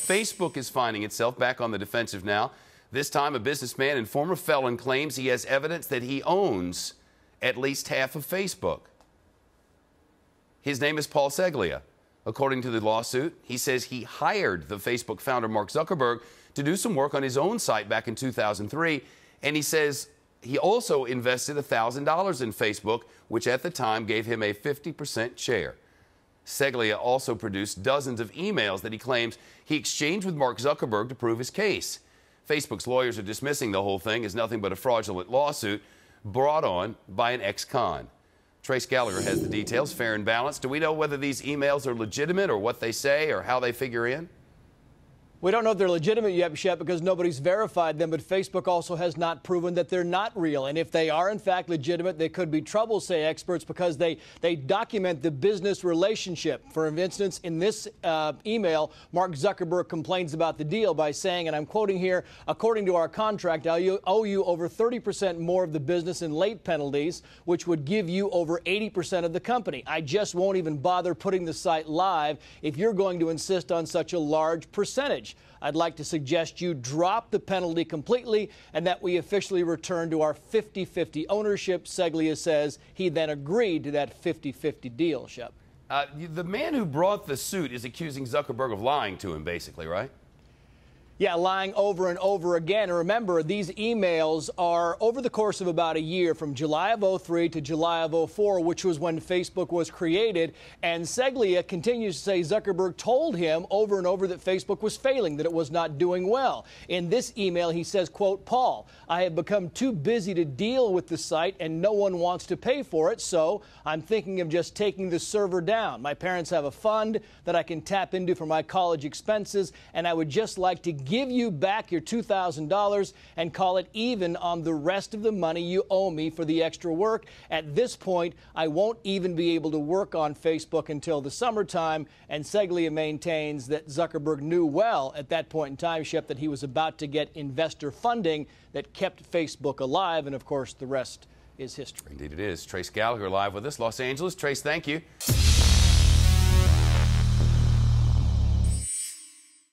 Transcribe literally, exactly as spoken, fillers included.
Facebook is finding itself back on the defensive now. This time, a businessman and former felon claims he has evidence that he owns at least half of Facebook. His name is Paul Seglia. According to the lawsuit, he says he hired the Facebook founder Mark Zuckerberg to do some work on his own site back in two thousand three, and he says he also invested one thousand dollars in Facebook, which at the time gave him a fifty percent share. Seglia also produced dozens of emails that he claims he exchanged with Mark Zuckerberg to prove his case. Facebook's lawyers are dismissing the whole thing as nothing but a fraudulent lawsuit brought on by an ex-con. Trace Gallagher has the details, fair and balanced. Do we know whether these emails are legitimate or what they say or how they figure in? We don't know if they're legitimate yet, Shep, because nobody's verified them, but Facebook also has not proven that they're not real. And if they are, in fact, legitimate, they could be trouble, say experts, because they, they document the business relationship. For instance, in this uh, email, Mark Zuckerberg complains about the deal by saying, and I'm quoting here, according to our contract, I owe you over thirty percent more of the business in late penalties, which would give you over eighty percent of the company. I just won't even bother putting the site live if you're going to insist on such a large percentage. I'd like to suggest you drop the penalty completely and that we officially return to our fifty fifty ownership. Seglia says he then agreed to that fifty fifty deal, Shep. Uh, the man who brought the suit is accusing Zuckerberg of lying to him, basically, right? Yeah, lying over and over again. And remember, these emails are over the course of about a year, from July of oh three to July of oh four, which was when Facebook was created. And Seglia continues to say Zuckerberg told him over and over that Facebook was failing, that it was not doing well. In this email, he says, quote, Paul, I have become too busy to deal with the site and no one wants to pay for it, so I'm thinking of just taking the server down. My parents have a fund that I can tap into for my college expenses, and I would just like to give you back your two thousand dollars and call it even on the rest of the money you owe me for the extra work. At this point, I won't even be able to work on Facebook until the summertime, and Seglia maintains that Zuckerberg knew well at that point in time, Shep, that he was about to get investor funding that kept Facebook alive, and of course the rest is history. Indeed it is. Trace Gallagher live with us, Los Angeles. Trace, thank you.